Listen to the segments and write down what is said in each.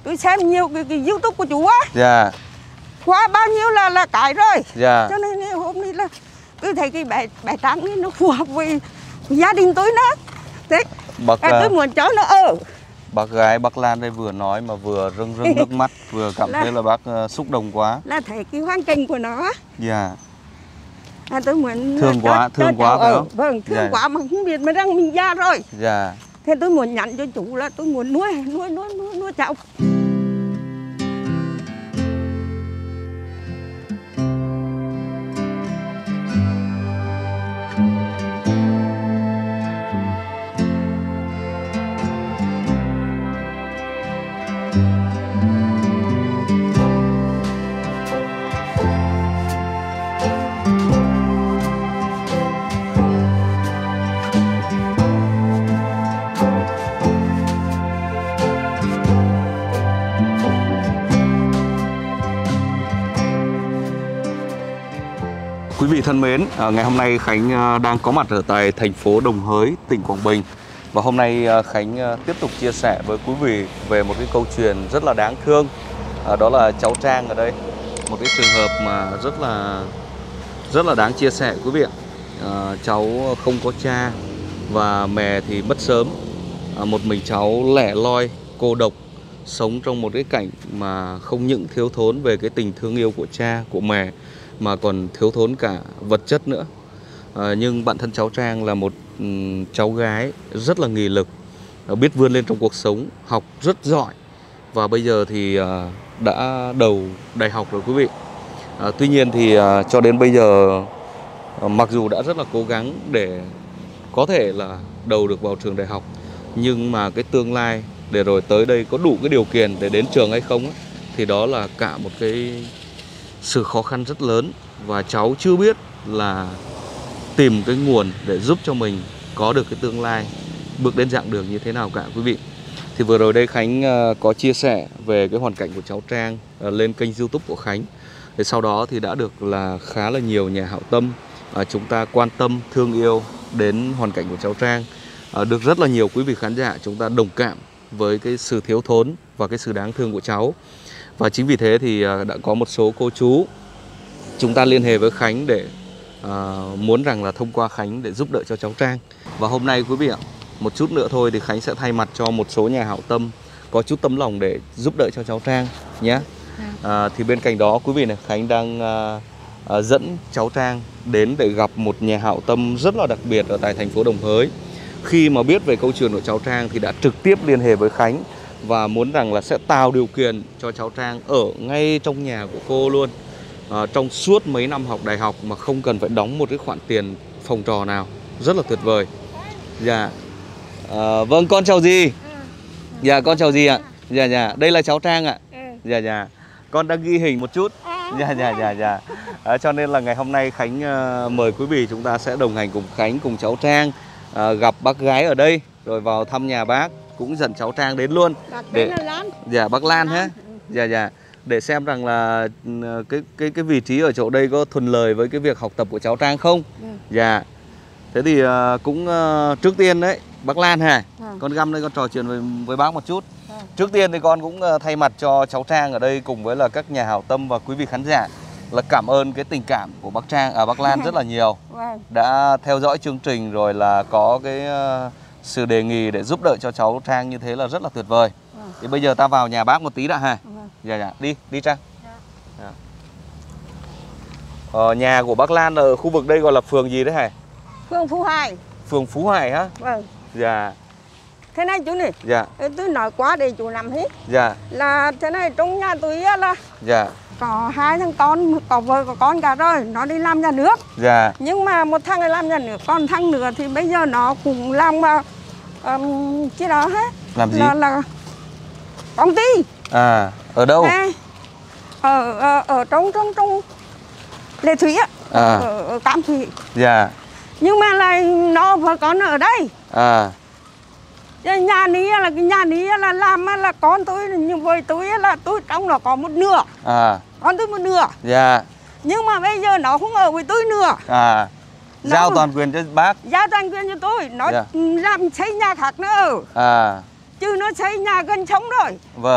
tôi xem nhiều cái YouTube của chú á. Dạ. Qua bao nhiêu là cái rồi. Dạ. Cho nên hôm nay là tôi thấy cái bài tráng ấy nó phù hợp với gia đình tôi nữa. Thế tôi muốn cho nó ở. Bác gái bác Lan đây vừa nói mà vừa rưng nước mắt, vừa cảm thấy là bác xúc động quá. Là thấy cái hoàn cảnh của nó. Dạ. Tôi muốn thương quá phải không? Vâng, thương quá mà không biết mà rằng mình già rồi. Dạ. Thế tôi muốn nhắn cho chú là tôi muốn nuôi cháu. Quý vị thân mến, ngày hôm nay Khánh đang có mặt ở tại thành phố Đồng Hới, tỉnh Quảng Bình. Và hôm nay Khánh tiếp tục chia sẻ với quý vị về một cái câu chuyện rất là đáng thương. Đó là cháu Trang ở đây. Một cái trường hợp mà rất là đáng chia sẻ quý vị ạ. Cháu không có cha và mẹ thì mất sớm. Một mình cháu lẻ loi, cô độc, sống trong một cái cảnh mà không những thiếu thốn về cái tình thương yêu của cha, của mẹ, mà còn thiếu thốn cả vật chất nữa. Nhưng bản thân cháu Trang là một cháu gái rất là nghị lực, biết vươn lên trong cuộc sống, học rất giỏi và bây giờ thì đã đầu đại học rồi quý vị. Tuy nhiên thì cho đến bây giờ mặc dù đã rất là cố gắng để có thể là đầu được vào trường đại học, nhưng mà cái tương lai để rồi tới đây có đủ cái điều kiện để đến trường hay không ấy, thì đó là cả một cái sự khó khăn rất lớn. Và cháu chưa biết là tìm cái nguồn để giúp cho mình có được cái tương lai, bước đến dạng đường như thế nào cả quý vị. Thì vừa rồi đây Khánh có chia sẻ về cái hoàn cảnh của cháu Trang lên kênh YouTube của Khánh. Thì sau đó thì đã được là khá là nhiều nhà hảo tâm chúng ta quan tâm, thương yêu đến hoàn cảnh của cháu Trang. Được rất là nhiều quý vị khán giả chúng ta đồng cảm với cái sự thiếu thốn và cái sự đáng thương của cháu. Và chính vì thế thì đã có một số cô chú chúng ta liên hệ với Khánh để muốn rằng là thông qua Khánh để giúp đỡ cho cháu Trang. Và hôm nay quý vị ạ, một chút nữa thôi thì Khánh sẽ thay mặt cho một số nhà hảo tâm có chút tấm lòng để giúp đỡ cho cháu Trang nhé. Thì bên cạnh đó quý vị này, Khánh đang dẫn cháu Trang đến để gặp một nhà hảo tâm rất là đặc biệt ở tại thành phố Đồng Hới. Khi mà biết về câu chuyện của cháu Trang thì đã trực tiếp liên hệ với Khánh và muốn rằng là sẽ tạo điều kiện cho cháu Trang ở ngay trong nhà của cô luôn, trong suốt mấy năm học đại học mà không cần phải đóng một cái khoản tiền phòng trọ nào. Rất là tuyệt vời. Dạ. Vâng, con chào dì. Dạ, con chào dì ạ. Dạ, đây là cháu Trang ạ. Dạ, con đang ghi hình một chút. Dạ. Cho nên là ngày hôm nay Khánh mời quý vị chúng ta sẽ đồng hành cùng Khánh, cùng cháu Trang, gặp bác gái ở đây, rồi vào thăm nhà bác, cũng dẫn cháu Trang đến luôn. Để dạ, bác Lan ha. Dạ. Để xem rằng là cái vị trí ở chỗ đây có thuận lợi với cái việc học tập của cháu Trang không. Dạ. Thế thì cũng trước tiên đấy bác Lan hả? Con găm đây con trò chuyện với bác một chút. Trước tiên thì con cũng thay mặt cho cháu Trang ở đây cùng với là các nhà hảo tâm và quý vị khán giả là cảm ơn cái tình cảm của bác Lan rất là nhiều. Đã theo dõi chương trình rồi là có cái sự đề nghị để giúp đỡ cho cháu Trang như thế là rất là tuyệt vời. Thì bây giờ ta vào nhà bác một tí đã hả? Dạ, đi Trang. Nhà của bác Lan ở khu vực đây gọi là phường gì đấy hả? Phường Phú Hải. Phường Phú Hải hả? Vâng. Dạ. Thế này chú này. Dạ. Tôi nói quá để chú nắm hết. Dạ. Là thế này, trong nhà tôi là dạ, có 2 thằng con, có vợ có con cả rồi, nó đi làm nhà nước. Dạ. Nhưng mà một thằng này làm nhà nước, còn thằng nữa thì bây giờ nó cũng làm chứ đó hết. Làm gì? Là công ty. À, ở đâu? Ở trong Lệ Thủy á. Ở Cam Thủy. Dạ. Nhưng mà là nó vợ con ở đây. Nhà ní là cái nhà ní là làm là con tôi, nhưng với tôi là tôi trong đó có một nửa. Con tôi một nửa. Dạ. Nhưng mà bây giờ nó không ở với tôi nữa. Giao toàn quyền cho bác. Giao toàn quyền cho tôi. Nó làm xây nhà khác nữa. Chứ nó xây nhà gần sống rồi. Vâng.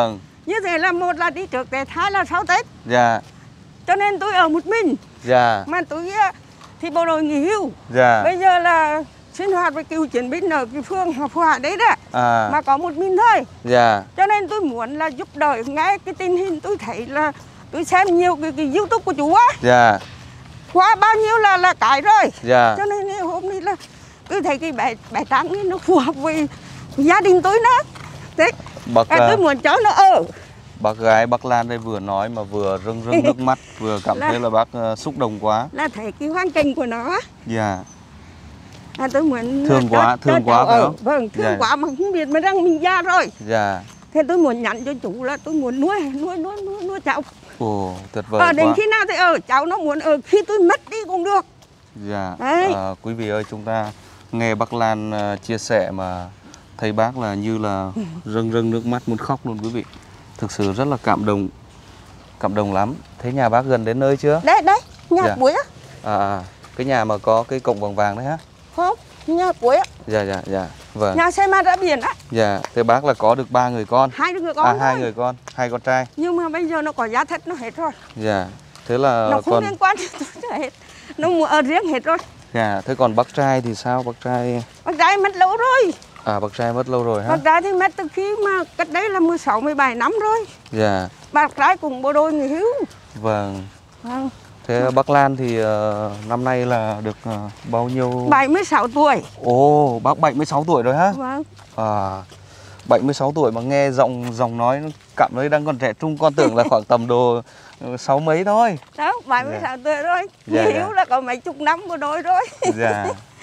Như thế là một là đi trước Tết, hai là sau Tết. Dạ. Cho nên tôi ở một mình. Dạ. Mà tôi thì bộ đội nghỉ hưu. Dạ. Bây giờ là sinh hoạt với cựu chiến binh ở cái phường Phú Hạ đấy đó. Mà có một mình thôi. Dạ. Cho nên tôi muốn là giúp đỡ ngay cái tình hình. Tôi thấy là tôi xem nhiều cái YouTube của chú á. Dạ. Qua bao nhiêu là cái rồi. Dạ. Cho nên hôm nay là tôi thấy cái bài trắng ấy nó phù hợp với gia đình tôi nữa. Thế tôi muốn cháu nó ở. Bác gái Bắc Lan đây vừa nói mà vừa rưng rưng nước mắt, vừa cảm thấy là bác xúc động quá. Là thấy cái hoàn cảnh của nó. Dạ. Tôi muốn thương quá phải không? Vâng, thương quá mà không biết mà rằng mình già rồi. Dạ. Thế tôi muốn nhắn cho chú là tôi muốn nuôi cháu. Ồ, tuyệt vời quá. Đến khi nào thì cháu nó muốn ở, khi tôi mất đi cũng được. Dạ. Quý vị ơi, chúng ta nghe bác Lan chia sẻ mà thấy bác là như là rưng rưng nước mắt muốn khóc luôn quý vị. Thực sự rất là cảm động lắm. Thế nhà bác gần đến nơi chưa? Đấy, nhà cuối á. Cái nhà mà có cái cổng vàng vàng đấy hả? Không, nhà cuối á. Dạ, vâng. Nhà xe ma ra biển á. Dạ, thế bác là có được 3 người con. 2 người con. 2 người con, 2 con trai. Nhưng mà bây giờ nó có giá thất nó hết rồi. Dạ, thế là nó không liên quan đến tôi hết. Nó mua ở riêng hết rồi. Dạ, thế còn bác trai thì sao? Bác trai mất lâu rồi. Bác trai mất lâu rồi hả? Bác trai thì mất từ khi mà cách đấy là 16, 17 năm rồi. Dạ. Bác trai cùng bộ đội nghỉ hưu. Vâng. Thế bác Lan thì năm nay là được bao nhiêu? 76 tuổi. Ồ, bác 76 tuổi rồi hả? Vâng. 76 tuổi mà nghe giọng nói cảm thấy đang còn trẻ trung, con tưởng là khoảng tầm độ 6 mấy thôi. Đó, 76 tuổi rồi. Nghỉ hưu là có mấy chục năm bộ đội rồi. Dạ.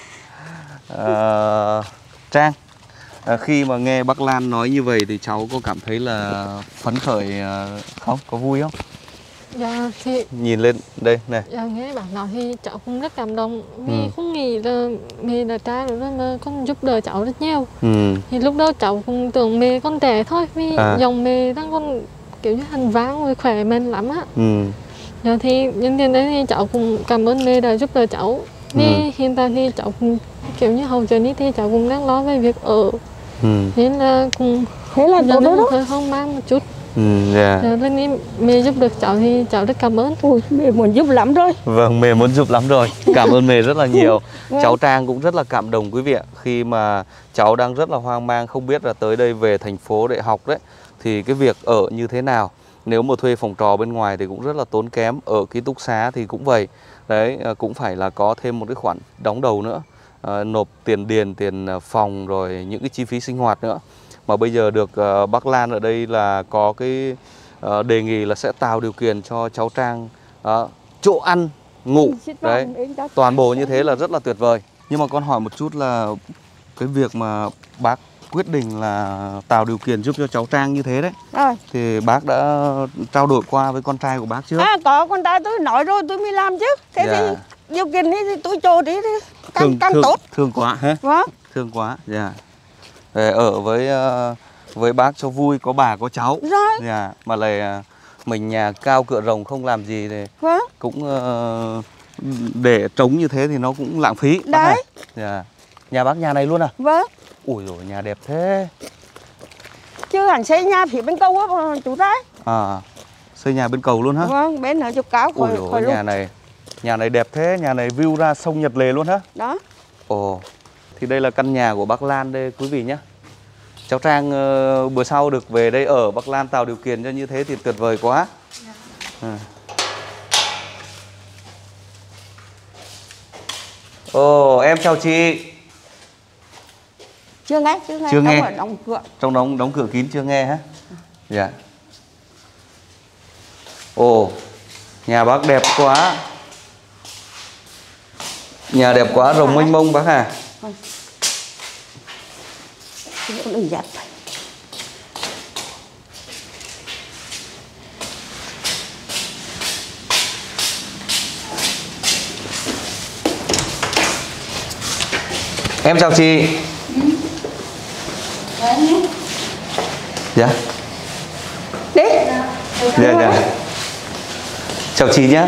Trang, khi mà nghe bác Lan nói như vậy thì cháu có cảm thấy là phấn khởi không? Có vui không? Dạ thì nhìn lên đây này. Dạ, nghe bạn nói thì cháu cũng rất cảm động. Vì không nghĩ là mẹ là trai rồi mà con giúp đỡ cháu rất nhiều. Thì lúc đó cháu cũng tưởng mẹ con trẻ thôi. Vì dòng mẹ đang còn kiểu như hành vang rồi khỏe mạnh lắm á. Dạ thì nhân tiện đấy thì cháu cũng cảm ơn mẹ đã giúp đỡ cháu. Vì hiện tại thì cháu cũng kiểu như hậu trợ thì cháu cũng đang lo về việc ở. Nên là cũng hơi hoang mang một chút. Nên mẹ giúp được cháu thì cháu rất cảm ơn. Mẹ muốn giúp lắm rồi. Vâng, mẹ muốn giúp lắm rồi. Cảm ơn mẹ rất là nhiều. Cháu Trang cũng rất là cảm động quý vị ạ. Khi mà cháu đang rất là hoang mang, không biết là tới đây về thành phố để học đấy thì cái việc ở như thế nào. Nếu mà thuê phòng trọ bên ngoài thì cũng rất là tốn kém. Ở ký túc xá thì cũng vậy. Đấy, cũng phải là có thêm một cái khoản đóng đầu nữa. Nộp tiền điền, tiền phòng rồi những cái chi phí sinh hoạt nữa. Mà bây giờ được bác Lan ở đây là có cái đề nghị là sẽ tạo điều kiện cho cháu Trang chỗ ăn, ngủ. Đấy, toàn bộ như thế là rất là tuyệt vời. Nhưng mà con hỏi một chút là cái việc mà bác quyết định là tạo điều kiện giúp cho cháu Trang như thế đấy. Thì bác đã trao đổi qua với con trai của bác chưa? Có, con trai tôi nói rồi tôi mới làm chứ. Thế thì điều kiện thì tôi cho đi càng tốt. Thương quá hả? Vâng. Thương quá, Để ở với bác cho vui, có bà có cháu. Rồi. Mà lại mình nhà cao cửa rộng không làm gì thì cũng để trống như thế thì nó cũng lãng phí. Đấy. Nhà bác nhà này luôn à? Vâng. Ui dồi, nhà đẹp thế. Chứ hẳn xây nhà phía bên cầu á chú trai. Xây nhà bên cầu luôn hả? Vâng, bên ở chỗ cao khỏi nhà này đẹp thế, nhà này view ra sông Nhật Lệ luôn hả? Đó. Ồ, thì đây là căn nhà của bác Lan đây quý vị nhé. Cháu Trang bữa sau được về đây ở, bác Lan tạo điều kiện cho như thế thì tuyệt vời quá. Ồ, em chào chị. Chưa nghe. Đóng cửa. Trong đóng cửa kín chưa nghe hả? Dạ. Ồ, nhà bác đẹp quá. Nhà đẹp quá, rồng mênh mông bác à. Đừng dẹp. Em chào chị. Dạ. Đi. Dạ. Chào chị nhé.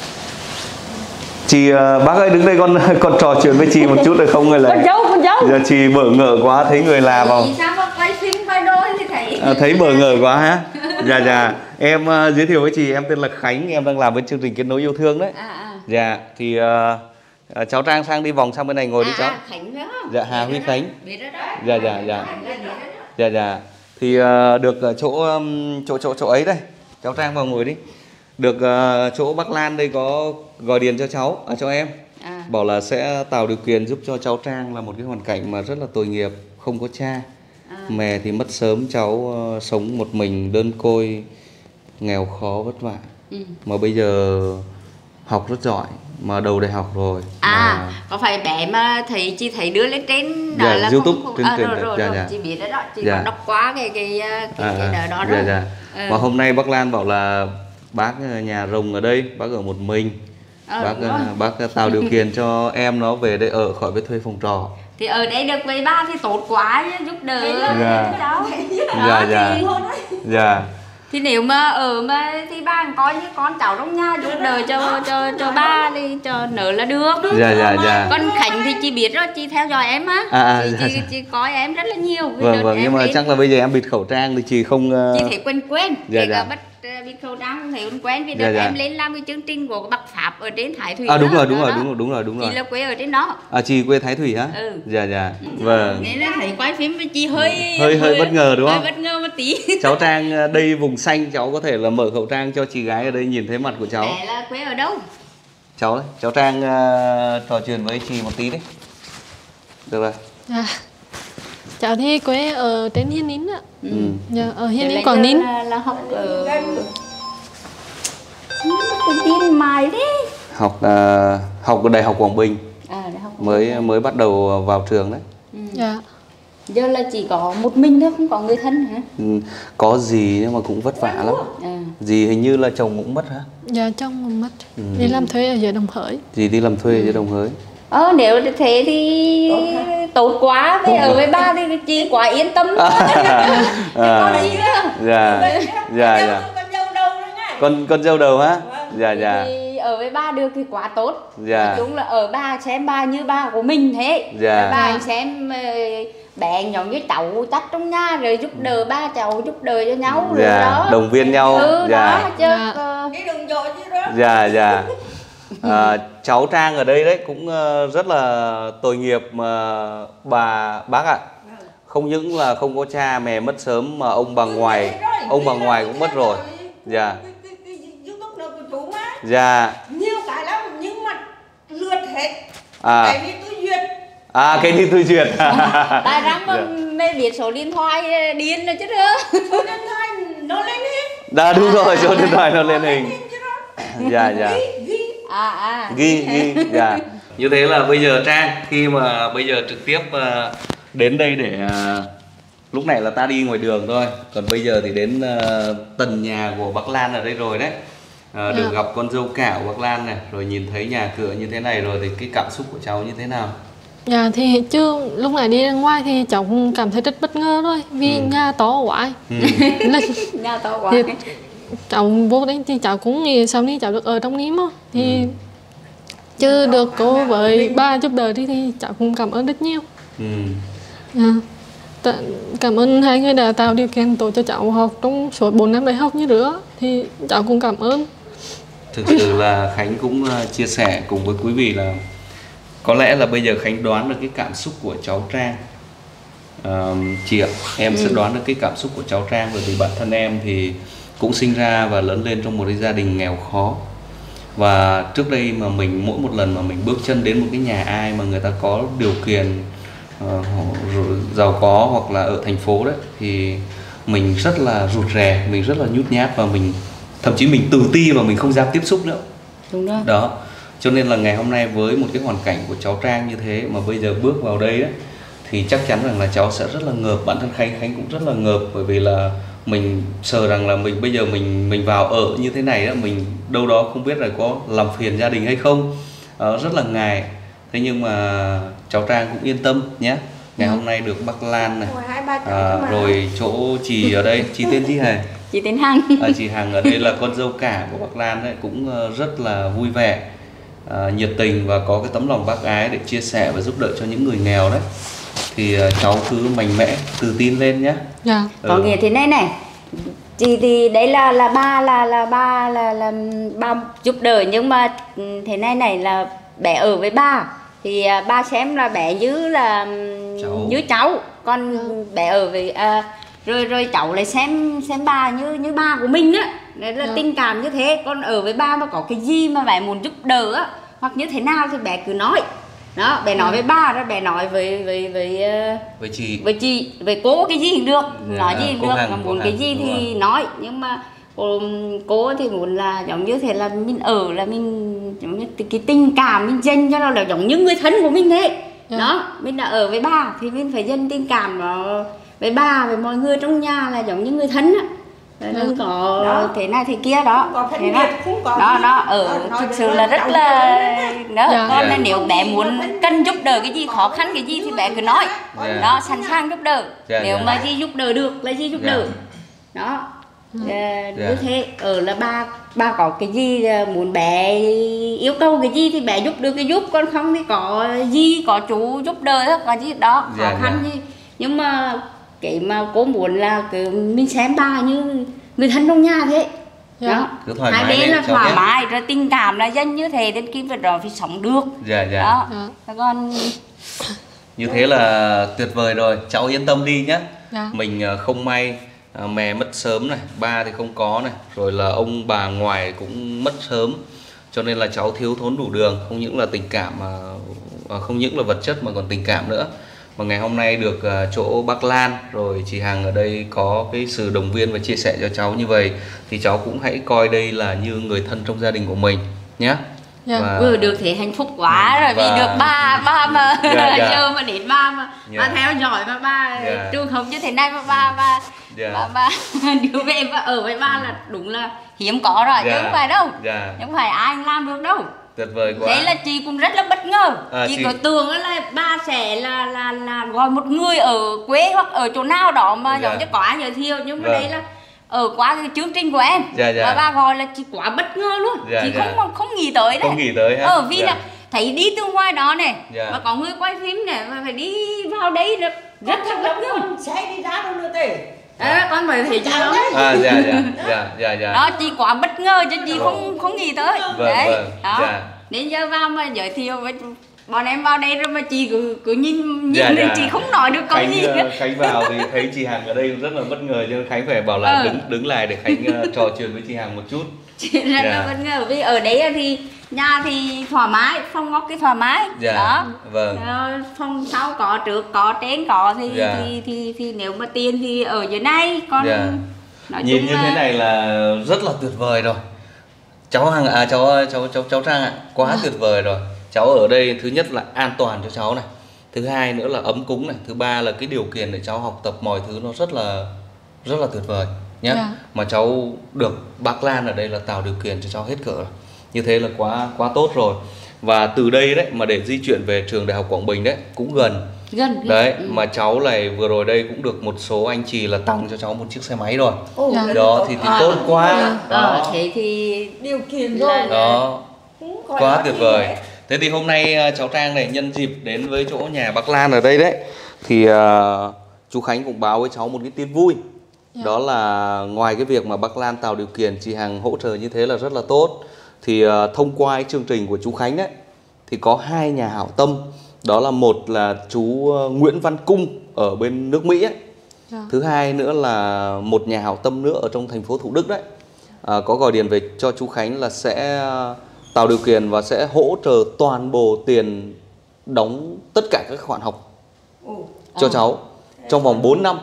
Chị bác ơi, đứng đây con trò chuyện với chị một chút được không? Người là con dâu. Giờ chị bỡ ngỡ quá, thấy người là vào. Sao mà quay phim quay đôi thì thấy thấy bỡ ngỡ quá hả? Dạ. Em giới thiệu với chị, em tên là Khánh, em đang làm bên chương trình Kết nối yêu thương đấy. Dạ, thì cháu Trang sang đi vòng sang bên này ngồi đi cháu. Khánh phải không? Dạ, Hà Huy Khánh. Biết đó đó. Dạ. Thì được chỗ ấy đây. Cháu Trang vào ngồi đi. Được chỗ bác Lan đây có gọi điện cho cháu, cho em. Bảo là sẽ tạo điều kiện giúp cho cháu Trang là một cái hoàn cảnh mà rất là tội nghiệp, không có cha. Mẹ thì mất sớm, cháu sống một mình đơn côi, nghèo khó vất vả. Mà bây giờ học rất giỏi, mà đầu đại học rồi. Có phải bé mà chị thấy đưa lên trên đó là YouTube không, trên rồi, chị biết đó, chị có đọc qua cái đó rồi. Và hôm nay bác Lan bảo là bác nhà rồng ở đây, bác ở một mình. Bác tạo điều kiện cho em nó về đây ở khỏi phải thuê phòng trọ. Thì ở đây được với ba thì tốt quá, giúp đỡ cháu. Dạ. Thì nếu mà ở mà thì ba coi như con cháu trong nhà giúp đỡ cho ba đi, cho nợ là được. Dạ. Con Khánh thì chị biết rồi, chị theo dõi em á. Chị coi em rất là nhiều. Vâng, nhưng mà chắc là bây giờ em bịt khẩu trang thì chị không... Chị thấy quen. Kể cả bịt khẩu trang không thấy quen vì đợt em lên làm cái chương trình của Bắc Pháp ở trên Thái Thủy. Đúng rồi. Chị là quê ở trên đó. Chị quê Thái Thủy hả? Dạ. Vâng. Nên là thấy quay phim với chị hơi bất ngờ đúng không? Hơi bất ngờ một tí. Cháu Trang đây vùng xanh, cháu có thể là mở khẩu trang cho chị gái ở đây nhìn thấy mặt của cháu. Mẹ là quê ở đâu? Cháu Trang trò chuyện với chị một tí đi. Được rồi. Cháu thì quê ở trên Hiên Nín ạ. Ở Hiên Nín, Quảng Nín. Là học ở tin mài đấy. Học ở Đại học Quảng Bình. Mới bắt đầu vào trường đấy. Giờ là chỉ có một mình thôi, không có người thân hả? Có dì nhưng mà cũng vất vả lắm. Dì hình như là chồng cũng mất hả? Dạ, chồng cũng mất. Đi làm thuê ở dưới Đồng Hới. Dì đi làm thuê ở dưới Đồng Hới. Nếu thế thì tốt quá. Ở với ba thì chị quá yên tâm. Con gì nữa? Dạ. Con dâu đầu hả? Dạ. Thì ở với ba được thì quá tốt. Nói chung là ở ba xem ba như ba của mình thế. Ba xem bé nhỏ như cháu chắc trong nhà rồi giúp đỡ ba cháu, giúp đỡ cho nhau rồi đó. Đồng viên nhau. Đó chứ. Dạ. Cháu Trang ở đây đấy cũng rất là tội nghiệp mà bác ạ. Không những là không có cha, mẹ mất sớm mà ông bà ngoại cũng mất rồi. Dạ. Nhiều cái lắm nhưng mà lượt hết. Cái gì tôi duyệt. Cái gì tôi duyệt. Tại rằng mà mày biết số điện thoại điên rồi chứ nữa. Số điện thoại nó lên hình. Đúng rồi, số điện thoại nó lên hình. Dạ. Ghi. Dạ. Như thế là bây giờ Trang khi mà bây giờ trực tiếp đến đây để lúc này là ta đi ngoài đường thôi, còn bây giờ thì đến tận nhà của bác Lan ở đây rồi đấy. Được gặp con dâu cả của bác Lan này, rồi nhìn thấy nhà cửa như thế này rồi thì cái cảm xúc của cháu như thế nào? Dạ thì chứ lúc này đi ra ngoài thì cháu cũng cảm thấy rất bất ngờ thôi, vì nhà to quá. Nhà to quá. Thì cháu vô đây thì cháu cũng nghĩ sau này cháu được ở trong Nín thì chứ được cô với ba giúp đỡ thì cháu cũng cảm ơn rất nhiều. Cảm ơn hai người đã tạo điều kiện tổ cho cháu học trong suốt 4 năm đại học như nữa, thì cháu cũng cảm ơn. Thực sự là Khánh cũng chia sẻ cùng với quý vị là có lẽ là bây giờ Khánh đoán được cái cảm xúc của cháu Trang. Chị ạ, em sẽ đoán được cái cảm xúc của cháu Trang, bởi vì bản thân em thì cũng sinh ra và lớn lên trong một cái gia đình nghèo khó. Và trước đây mà mình mỗi một lần mà mình bước chân đến một cái nhà ai mà người ta có điều kiện giàu có hoặc là ở thành phố đấy, thì mình rất là rụt rè, mình rất là nhút nhát, và mình thậm chí mình tự ti và mình không dám tiếp xúc nữa. Đúng đó. Đó. Cho nên là ngày hôm nay với một cái hoàn cảnh của cháu Trang như thế mà bây giờ bước vào đây đấy, thì chắc chắn rằng là cháu sẽ rất là ngợp. Bản thân Khánh cũng rất là ngợp, bởi vì là mình sợ rằng là mình bây giờ mình vào ở như thế này đó, mình đâu đó không biết là có làm phiền gia đình hay không, rất là ngại. Thế nhưng mà cháu Trang cũng yên tâm nhé. Ngày hôm nay được bác Lan này, rồi chỗ chị ở đây, chị tên gì hả? Chị tên Hằng. Chị Hằng ở đây là con dâu cả của bác Lan đấy, cũng rất là vui vẻ, nhiệt tình và có cái tấm lòng bác ái để chia sẻ và giúp đỡ cho những người nghèo đấy. Thì cháu cứ mạnh mẽ, tự tin lên nhé. Có nghĩa thế này này, Chị thì đấy là ba giúp đỡ, nhưng mà thế này là bé ở với ba thì ba xem là bé như là như cháu, còn bé ở với rồi cháu lại xem ba như ba của mình á, đấy là tình cảm như thế. Còn ở với ba mà có cái gì mà bé muốn giúp đỡ á hoặc như thế nào thì bé cứ nói đó, bé nói với ba, rồi bé nói với chị với cô cái gì cũng được, nói gì cũng được, mà muốn cái gì thì nói. Nhưng mà cô thì muốn là giống như thế là mình ở là mình giống như cái tình cảm mình dành cho nó là giống như người thân của mình thế. Đó, mình đã ở với ba thì mình phải dành tình cảm đó với ba, với mọi người trong nhà là giống như người thân á. Đừng có đó, thế này thế kia đó, thế đó ở thực sự là rất là đó. Con là nếu bé muốn cần giúp đỡ cái gì, khó khăn cái gì thì bé cứ nói đó, sẵn sàng giúp đỡ. Nếu mà gì giúp đỡ được là gì giúp đỡ đó. Như thế ở là ba có cái gì muốn bé yêu cầu cái gì thì bé giúp được cái giúp, còn không thì có gì có chú giúp đỡ, có gì đó khó khăn gì. Nhưng mà cái mà cô muốn là mình xem ba như người thân trong nhà thế đó, hai bên là thoải mái rồi tình cảm là dân như thế, đến khi việc đó phải sống được. Đó. Còn như thế là tuyệt vời rồi, cháu yên tâm đi nhé. Mình không may mẹ mất sớm này, ba thì không có này, rồi là ông bà ngoại cũng mất sớm, cho nên là cháu thiếu thốn đủ đường, không những là tình cảm mà không những là vật chất mà còn tình cảm nữa. Mà ngày hôm nay được chỗ bác Lan rồi chị Hằng ở đây có cái sự động viên và chia sẻ cho cháu như vậy thì cháu cũng hãy coi đây là như người thân trong gia đình của mình nhé. Vừa được thì hạnh phúc quá rồi, vì được ba mà giờ mà đến ba mà ba theo dõi mà ba trường hợp như thế này mà ba đưa về và ở với ba là đúng là hiếm có rồi, chứ không phải đâu, không phải ai làm được đâu. Tuyệt vời quá. Thế là chị cũng rất là bất ngờ. Chị có tưởng là ba sẽ là gọi một người ở quê hoặc ở chỗ nào đó mà giống như có ai giới thiệu, nhưng mà đây là ở qua cái chương trình của em và ba gọi là chị quá bất ngờ luôn. Chị không nghĩ tới đấy. Không nghĩ tới ha. Vì là thấy đi từ ngoài đó này và có người quay phim này và phải đi vào đấy rất là bất ngờ. Sẽ đi ra đâu nữa thế. Con phải thấy cháu đó, chị quá bất ngờ cho chị không nghĩ tới. Đấy đó, đến giờ vào mà giới thiệu với bọn em vào đây rồi mà chị cứ nhìn lên chị không nói được câu gì. Khánh vào thì thấy chị Hằng ở đây rất là bất ngờ, cho nên Khánh phải bảo là đứng lại để Khánh trò chuyện với chị Hằng một chút. Chị rất là bất ngờ vì ở đấy thì nhà thì thoải mái, phòng ốc cái thoải mái đó. Phòng sau có, trước có, trên có thì nếu mà tiền thì ở dưới này. Còn nhìn như thế này là rất là tuyệt vời rồi. Cháu Hằng cháu Trang ạ, quá tuyệt vời rồi. Cháu ở đây thứ nhất là an toàn cho cháu này, thứ hai nữa là ấm cúng này, thứ ba là cái điều kiện để cháu học tập mọi thứ nó rất là tuyệt vời nhé. Mà cháu được bác Lan ở đây là tạo điều kiện cho cháu hết cỡ rồi. Như thế là quá tốt rồi. Và từ đây đấy mà để di chuyển về trường Đại học Quảng Bình đấy cũng gần đấy. Mà cháu này vừa rồi đây cũng được một số anh chị là tặng cho cháu một chiếc xe máy rồi. Đó thì tốt quá. Thế thì điều kiện rồi đó, quá tuyệt vời. Thế thì hôm nay cháu Trang này nhân dịp đến với chỗ nhà bác Lan ở đây đấy thì chú Khánh cũng báo với cháu một cái tin vui. Đó là ngoài cái việc mà bác Lan tạo điều kiện chị Hằng hỗ trợ như thế là rất là tốt, thì thông qua cái chương trình của chú Khánh đấy thì có hai nhà hảo tâm. Đó là một là chú Nguyễn Văn Cung ở bên nước Mỹ ấy. Thứ hai nữa là một nhà hảo tâm nữa ở trong thành phố Thủ Đức đấy, có gọi điện về cho chú Khánh là sẽ tạo điều kiện và sẽ hỗ trợ toàn bộ tiền đóng tất cả các khoản học cho cháu trong vòng 4 năm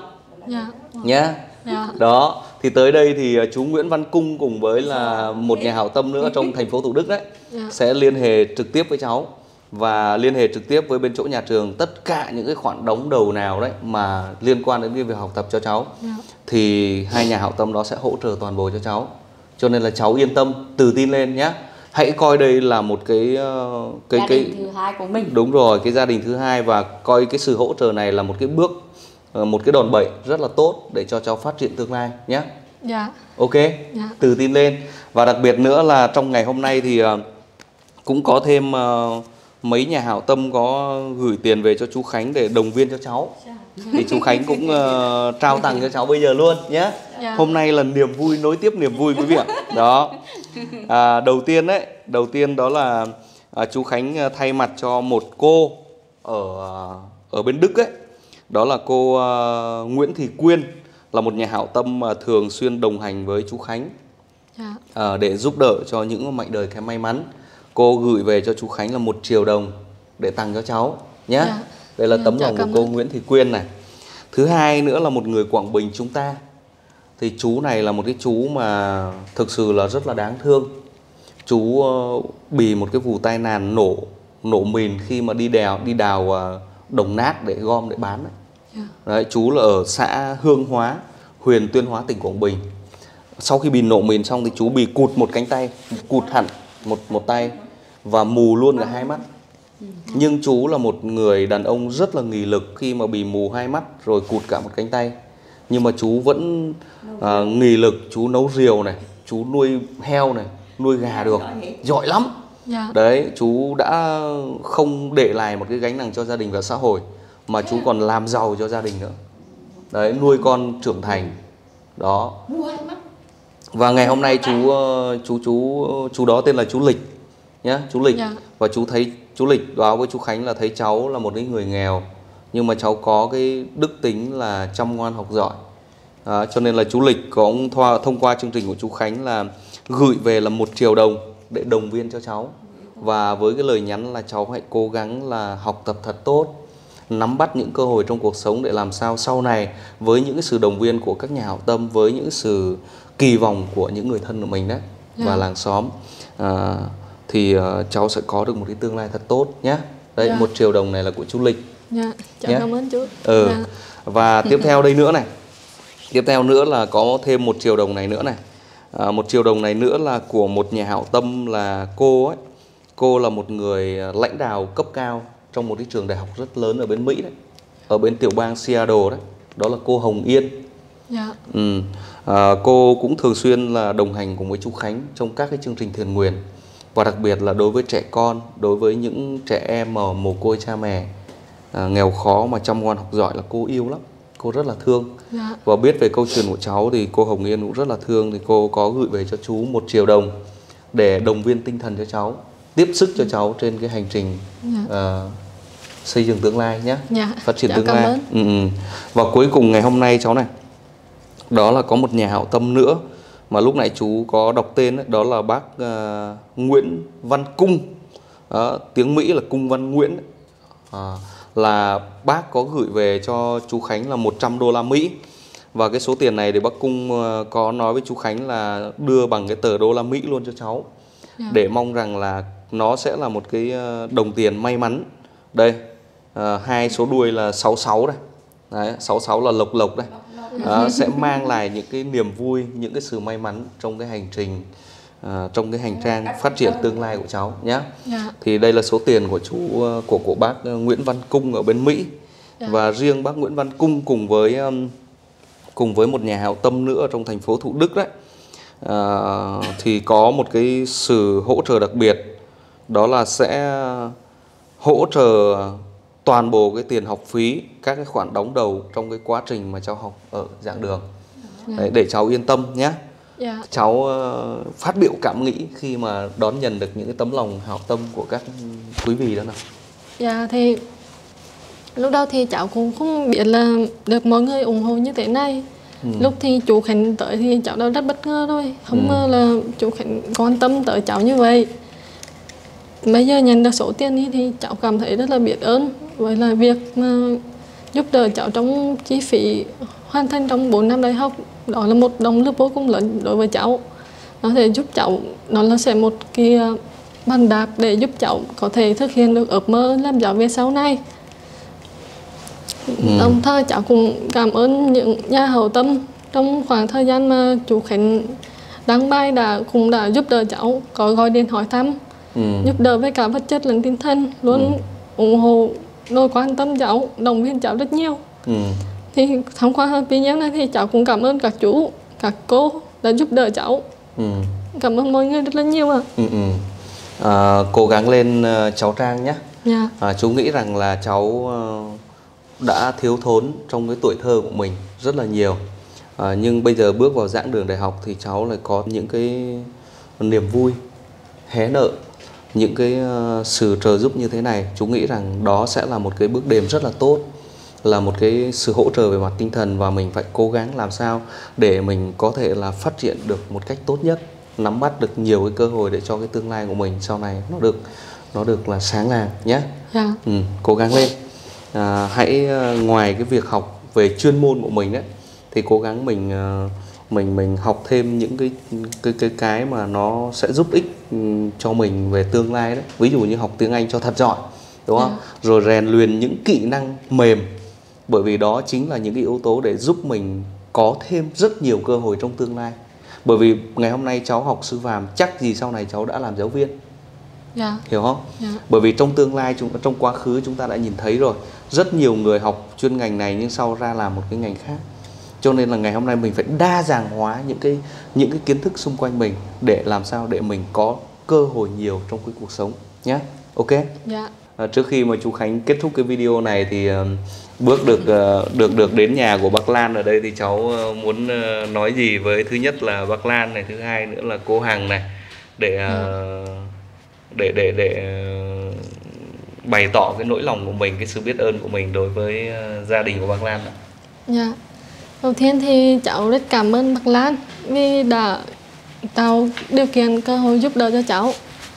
nhé. Đó thì tới đây thì chú Nguyễn Văn Cung cùng với là một nhà hảo tâm nữa trong thành phố Thủ Đức đấy sẽ liên hệ trực tiếp với cháu và liên hệ trực tiếp với bên chỗ nhà trường tất cả những cái khoản đóng đầu nào đấy mà liên quan đến việc học tập cho cháu thì hai nhà hảo tâm đó sẽ hỗ trợ toàn bộ cho cháu. Cho nên là cháu yên tâm, tự tin lên nhé. Hãy coi đây là một cái gia đình thứ hai của mình. Đúng rồi, cái gia đình thứ hai, và coi cái sự hỗ trợ này là một cái bước, một cái đòn bẩy rất là tốt để cho cháu phát triển tương lai nhé. Ok, tự tin lên. Và đặc biệt nữa là trong ngày hôm nay thì cũng có thêm mấy nhà hảo tâm có gửi tiền về cho chú Khánh để động viên cho cháu. thì chú Khánh cũng trao tặng cho cháu bây giờ luôn nhé. Hôm nay là niềm vui nối tiếp niềm vui quý vị ạ. Đó. Đầu tiên đó là chú Khánh thay mặt cho một cô ở bên Đức ấy. Đó là cô Nguyễn Thị Quyên, là một nhà hảo tâm mà thường xuyên đồng hành với chú Khánh để giúp đỡ cho những mảnh đời kém may mắn. Cô gửi về cho chú Khánh là 1 triệu đồng để tặng cho cháu nhé. Đây là tấm lòng của cô Nguyễn Thị Quyên này. Thứ hai nữa là một người Quảng Bình chúng ta. Thì chú này là một cái chú mà thực sự là rất là đáng thương. Chú bị một cái vụ tai nạn nổ mìn khi mà đi đào đồng nát để gom để bán. Đấy, chú là ở xã Hương Hóa, huyện Tuyên Hóa, tỉnh Quảng Bình. Sau khi bị nổ mìn xong thì chú bị cụt một cánh tay, cụt hẳn một tay và mù luôn cả 2 mắt. Nhưng chú là một người đàn ông rất là nghị lực khi mà bị mù 2 mắt rồi cụt cả một cánh tay. Nhưng mà chú vẫn nghị lực, chú nấu rượu này, chú nuôi heo này, nuôi gà được, giỏi lắm. Đấy, chú đã không để lại một cái gánh nặng cho gia đình và xã hội, mà chú còn làm giàu cho gia đình nữa. Đấy, nuôi con trưởng thành. Đó. Và ngày hôm nay chú đó tên là chú Lịch nhá, chú Lịch. Và chú Lịch báo với chú Khánh là thấy cháu là một cái người nghèo, nhưng mà cháu có cái đức tính là chăm ngoan học giỏi. Cho nên là chú Lịch cũng thông qua chương trình của chú Khánh là gửi về là 1 triệu đồng để động viên cho cháu. Và với cái lời nhắn là cháu hãy cố gắng là học tập thật tốt, nắm bắt những cơ hội trong cuộc sống để làm sao sau này với những cái sự động viên của các nhà hảo tâm, với những sự kỳ vọng của những người thân của mình đấy và làng xóm, thì cháu sẽ có được một cái tương lai thật tốt nhé. Đây, 1 triệu đồng này là của chú Lịch. Cảm ơn chú. Và tiếp theo đây nữa này, tiếp theo nữa là có thêm 1 triệu đồng này nữa này. 1 triệu đồng này nữa là của một nhà hảo tâm là cô ấy. Cô là một người lãnh đạo cấp cao trong một cái trường đại học rất lớn ở bên Mỹ đấy, ở bên tiểu bang Seattle đấy. Đó là cô Hồng Yên. Cô cũng thường xuyên là đồng hành cùng với chú Khánh trong các cái chương trình thiện nguyện. Và đặc biệt là đối với trẻ con, đối với những trẻ em mà mồ côi cha mẹ, nghèo khó mà chăm ngoan học giỏi là cô yêu lắm. Cô rất là thương. Và biết về câu chuyện của cháu thì cô Hồng Yên cũng rất là thương. Thì cô có gửi về cho chú 1 triệu đồng để động viên tinh thần cho cháu, tiếp sức cho cháu trên cái hành trình xây dựng tương lai nhé, phát triển tương lai. Và cuối cùng ngày hôm nay cháu này, đó là có một nhà hảo tâm nữa mà lúc nãy chú có đọc tên ấy, đó là bác Nguyễn Văn Cung, tiếng Mỹ là Cung Văn Nguyễn. Là bác có gửi về cho chú Khánh là 100 đô la Mỹ. Và cái số tiền này thì bác Cung có nói với chú Khánh là đưa bằng cái tờ đô la Mỹ luôn cho cháu, để mong rằng là nó sẽ là một cái đồng tiền may mắn. Đây, 2 số đuôi là 66 đây. Đấy, 66 là lộc lộc đây. Sẽ mang lại những cái niềm vui, những cái sự may mắn trong cái hành trình, trong cái hành trang phát triển tương lai của cháu nhé. Thì đây là số tiền của của bác Nguyễn Văn Cung ở bên Mỹ. Và riêng bác Nguyễn Văn Cung cùng với một nhà hảo tâm nữa trong thành phố Thủ Đức đấy, thì có một cái sự hỗ trợ đặc biệt, đó là sẽ hỗ trợ toàn bộ cái tiền học phí, các cái khoản đóng đầu trong cái quá trình mà cháu học ở giảng đường. Đấy, để cháu yên tâm nhé. Cháu phát biểu cảm nghĩ khi mà đón nhận được những cái tấm lòng hảo tâm của các quý vị đó nào. Thì lúc đầu thì cháu cũng không biết là được mọi người ủng hộ như thế này. Lúc thì chú Khánh tới thì cháu đã rất bất ngờ thôi, không ngờ là chú Khánh quan tâm tới cháu như vậy. Bây giờ nhận được số tiền thì cháu cảm thấy rất là biết ơn. Với là việc mà giúp đỡ cháu trong chi phí hoàn thành trong 4 năm đại học, đó là một động lực vô cùng lớn đối với cháu. Nó sẽ giúp cháu, nó là sẽ một cái bàn đạp để giúp cháu có thể thực hiện được ước mơ làm giáo viên sau này. Đồng thời cháu cũng cảm ơn những nhà hảo tâm trong khoảng thời gian mà chú Khánh đăng bài cũng đã giúp đỡ cháu, có gọi điện hỏi thăm, giúp đỡ với cả vật chất lẫn tinh thần, luôn ủng hộ, rồi quan tâm cháu, động viên cháu rất nhiều. Thì thông qua video này thì cháu cũng cảm ơn các chú, các cô đã giúp đỡ cháu. Cảm ơn mọi người rất là nhiều Cố gắng lên cháu Trang nhé. Chú nghĩ rằng là cháu đã thiếu thốn trong cái tuổi thơ của mình rất là nhiều. Nhưng bây giờ bước vào giảng đường đại học thì cháu lại có những cái niềm vui hé nở, những cái sự trợ giúp như thế này. Chú nghĩ rằng đó sẽ là một cái bước đệm rất là tốt, là một cái sự hỗ trợ về mặt tinh thần, và mình phải cố gắng làm sao để mình có thể là phát triển được một cách tốt nhất, nắm bắt được nhiều cái cơ hội để cho cái tương lai của mình sau này nó được là sáng lạng nhé. Cố gắng lên. Hãy ngoài cái việc học về chuyên môn của mình đấy, thì cố gắng mình học thêm những cái mà nó sẽ giúp ích cho mình về tương lai đấy. Ví dụ như học tiếng Anh cho thật giỏi, đúng không? Rồi rèn luyện những kỹ năng mềm, bởi vì đó chính là những cái yếu tố để giúp mình có thêm rất nhiều cơ hội trong tương lai. Bởi vì ngày hôm nay cháu học sư phạm, chắc gì sau này cháu đã làm giáo viên. Hiểu không? Bởi vì trong tương lai, trong quá khứ chúng ta đã nhìn thấy rồi, rất nhiều người học chuyên ngành này nhưng sau ra làm một cái ngành khác. Cho nên là ngày hôm nay mình phải đa dạng hóa những cái kiến thức xung quanh mình để làm sao để mình có cơ hội nhiều trong cái cuộc sống nhé. Ok? Trước khi mà chú Khánh kết thúc cái video này thì bước được đến nhà của bác Lan ở đây, thì cháu muốn nói gì với, thứ nhất là bác Lan này, thứ hai nữa là cô Hằng này, để bày tỏ cái nỗi lòng của mình, cái sự biết ơn của mình đối với gia đình của bác Lan. Đầu tiên thì cháu rất cảm ơn bác Lan vì đã tạo điều kiện cơ hội giúp đỡ cho cháu.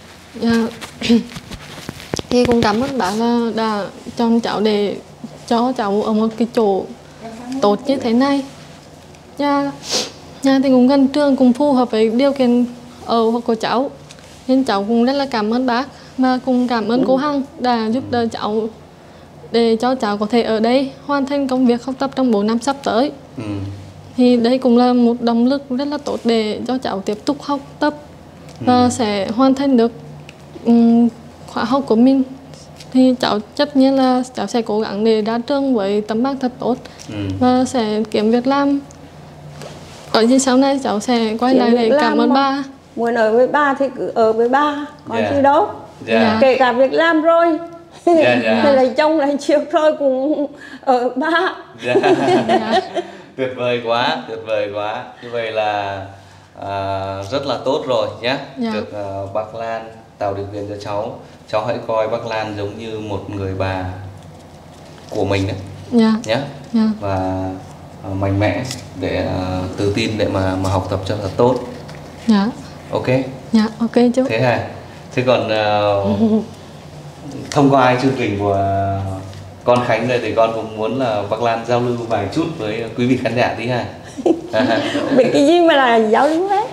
Thì cũng cảm ơn bác là đã chọn cháu để cho cháu ở một cái chỗ tốt như thế này. Nhà thì cũng gần trường, cũng phù hợp với điều kiện ở của cháu, nên cháu cũng rất là cảm ơn bác, và cũng cảm ơn cô Hằng đã giúp đỡ cháu để cho cháu có thể ở đây hoàn thành công việc học tập trong 4 năm sắp tới. Thì đây cũng là một động lực rất là tốt để cho cháu tiếp tục học tập và sẽ hoàn thành được khóa học của mình. Thì cháu tất nhiên là cháu sẽ cố gắng để ra trường với tấm bằng thật tốt và sẽ kiếm việc làm. Có gì sau này cháu sẽ quay lại để cảm ơn ba. Muốn ở với ba thì cứ ở với ba, còn gì đâu. Kể cả việc làm rồi, lấy chồng lấy chiếc rồi cũng ở ba. Tuyệt vời quá, tuyệt vời quá. Như vậy là rất là tốt rồi nhé. Được bác Lan tạo điều kiện cho cháu. Cháu hãy coi bác Lan giống như một người bà của mình đấy nhé. Và mạnh mẽ để tự tin để mà học tập cho thật tốt. Ok. Ok chú. Thế hả? Thế còn thông qua chương trình của con Khánh này thì con cũng muốn là bác Lan giao lưu vài chút với quý vị khán giả tí ha. Biết cái gì mà là giao lưu hết.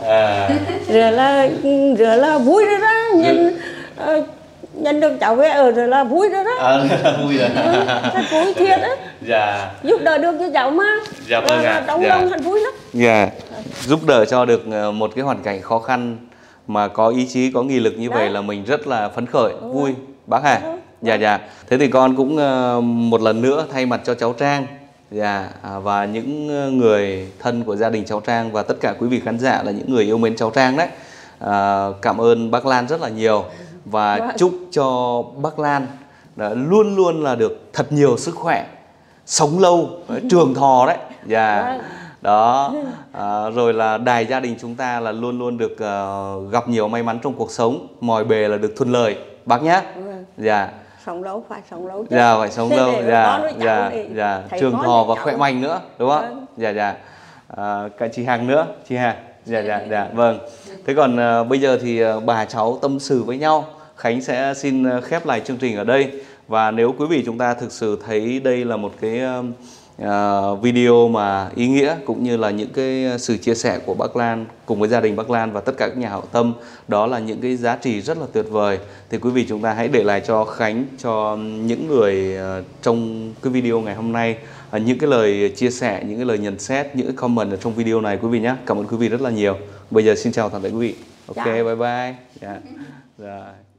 Rồi là vui rồi đó, nhân được cháu về ở rồi là vui rồi đó. Vui rồi. Rất vui thiệt á. Giúp đỡ được cho cháu mà. Trong lòng thật vui lắm. Giúp đỡ cho được một cái hoàn cảnh khó khăn mà có ý chí, có nghị lực như vậy là mình rất là phấn khởi, vui bác hà. Thế thì con cũng một lần nữa thay mặt cho cháu Trang và những người thân của gia đình cháu Trang và tất cả quý vị khán giả là những người yêu mến cháu Trang đấy, cảm ơn bác Lan rất là nhiều, và chúc cho bác Lan luôn luôn là được thật nhiều sức khỏe, sống lâu, trường thọ đấy. Đó, rồi là đài gia đình chúng ta là luôn luôn được gặp nhiều may mắn trong cuộc sống, mọi bề là được thuận lợi bác nhé. Sống lâu phải sống lâu. Phải sống lâu. Trường thọ và khỏe mạnh nữa, đúng không? Cả chị Hằng nữa, chị Hằng. Vâng. Thế còn bây giờ thì bà cháu tâm sự với nhau. Khánh sẽ xin khép lại chương trình ở đây. Và nếu quý vị chúng ta thực sự thấy đây là một cái video mà ý nghĩa, cũng như là những cái sự chia sẻ của bác Lan cùng với gia đình bác Lan và tất cả các nhà hảo tâm, đó là những cái giá trị rất là tuyệt vời, thì quý vị chúng ta hãy để lại cho Khánh, cho những người trong cái video ngày hôm nay những cái lời chia sẻ, những cái lời nhận xét, những cái comment ở trong video này quý vị nhé. Cảm ơn quý vị rất là nhiều. Bây giờ xin chào toàn thể quý vị. Ok, bye bye. Rồi.